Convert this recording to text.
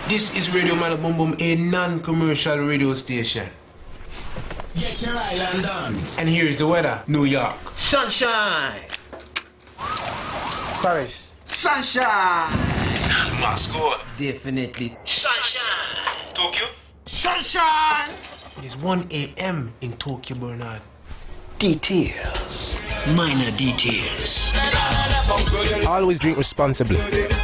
This is Radio Malibu, a non-commercial radio station. Get your island on. And here's the weather. New York. Sunshine. Paris. Sunshine. Moscow. Definitely. Sunshine. Tokyo. Sunshine. It is 1 a.m. in Tokyo, Bernard. Details. Minor details. Always drink responsibly.